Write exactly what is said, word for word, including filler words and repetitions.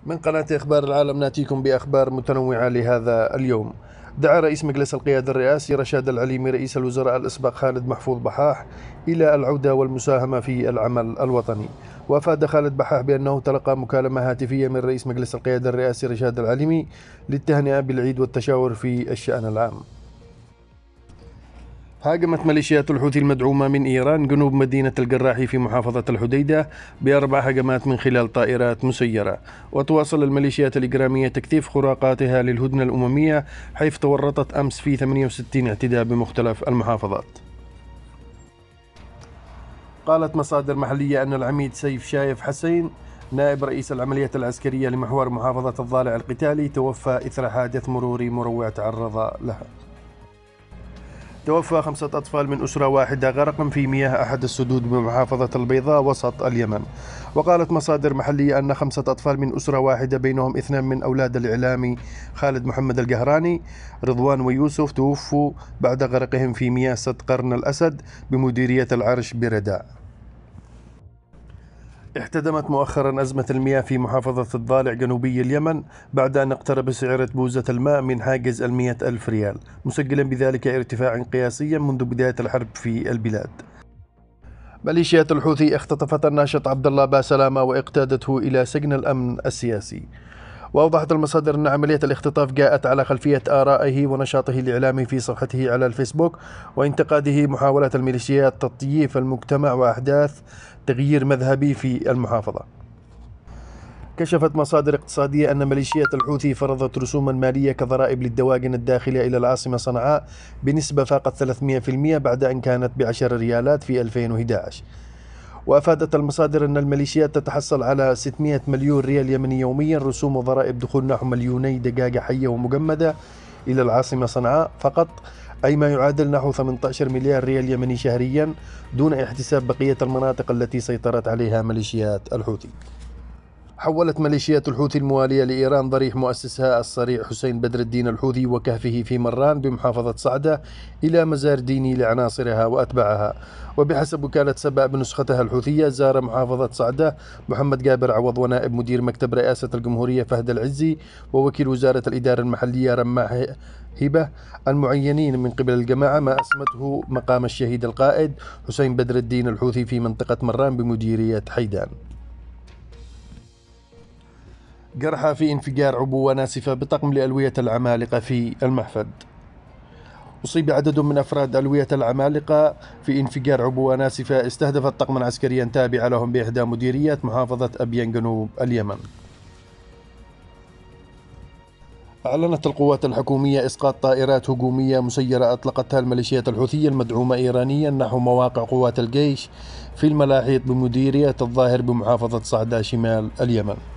من قناة إخبار العالم نأتيكم بأخبار متنوعة لهذا اليوم. دعا رئيس مجلس القيادة الرئاسي رشاد العليمي رئيس الوزراء الأسبق خالد محفوظ بحاح إلى العودة والمساهمة في العمل الوطني. وأفاد خالد بحاح بأنه تلقى مكالمة هاتفية من رئيس مجلس القيادة الرئاسي رشاد العليمي للتهنئة بالعيد والتشاور في الشأن العام. هاجمت ميليشيات الحوثي المدعومة من إيران جنوب مدينة الجراحي في محافظة الحديدة بأربع هجمات من خلال طائرات مسيرة. وتواصل الميليشيات الإجرامية تكثيف خراقاتها للهدنة الأممية، حيث تورطت أمس في ثمانية وستين اعتداء بمختلف المحافظات. قالت مصادر محلية أن العميد سيف شايف حسين نائب رئيس العمليات العسكرية لمحور محافظة الضالع القتالي توفى إثر حادث مروري مروع تعرض لها. توفى خمسة أطفال من أسرة واحدة غرقا في مياه أحد السدود بمحافظة البيضاء وسط اليمن. وقالت مصادر محلية أن خمسة أطفال من أسرة واحدة بينهم اثنان من أولاد الإعلامي خالد محمد القهراني رضوان ويوسف توفوا بعد غرقهم في مياه سد قرن الأسد بمديرية العرش برداء. احتدمت مؤخرا أزمة المياه في محافظة الضالع جنوبي اليمن بعد أن اقترب سعر بوزة الماء من حاجز المئة ألف ريال، مسجلا بذلك ارتفاعا قياسيا منذ بداية الحرب في البلاد. ميليشيات الحوثي اختطفت الناشط عبد الله باسلامة واقتادته إلى سجن الأمن السياسي. وأوضحت المصادر أن عملية الاختطاف جاءت على خلفية آرائه ونشاطه الإعلامي في صفحته على الفيسبوك وانتقاده محاولة الميليشيات تطييف المجتمع وأحداث تغيير مذهبي في المحافظة. كشفت مصادر اقتصادية أن ميليشيات الحوثي فرضت رسوما مالية كضرائب للدواجن الداخلة إلى العاصمة صنعاء بنسبة فاقت ثلاثمئة بالمئة بعد أن كانت بعشر ريالات في ألفين وأحد عشر. وأفادت المصادر أن الميليشيات تتحصل على ستمئة مليون ريال يمني يوميا رسوم وضرائب دخول نحو مليوني دجاجة حية ومجمدة إلى العاصمة صنعاء فقط، أي ما يعادل نحو ثمانية عشر مليار ريال يمني شهريا، دون احتساب بقية المناطق التي سيطرت عليها ميليشيات الحوثي. حولت ميليشيات الحوثي الموالية لإيران ضريح مؤسسها الصريع حسين بدر الدين الحوثي وكهفه في مران بمحافظة صعدة إلى مزار ديني لعناصرها وأتباعها. وبحسب وكالة سبأ بنسختها الحوثية، زار محافظة صعدة محمد جابر عوض ونائب مدير مكتب رئاسة الجمهورية فهد العزي ووكيل وزارة الإدارة المحلية رماح هبة المعينين من قبل الجماعة، ما أسمته مقام الشهيد القائد حسين بدر الدين الحوثي في منطقة مران بمديرية حيدان. جرحى في انفجار عبوة ناسفة بطقم لألوية العمالقة في المحفد. أصيب عدد من أفراد ألوية العمالقة في انفجار عبوة ناسفة استهدفت طقما عسكريا تابعا لهم بإحدى مديريات محافظة أبين جنوب اليمن. أعلنت القوات الحكومية إسقاط طائرات هجومية مسيرة أطلقتها الميليشيات الحوثية المدعومة إيرانيا نحو مواقع قوات الجيش في الملاحيط بمديرية الظاهر بمحافظة صعدة شمال اليمن.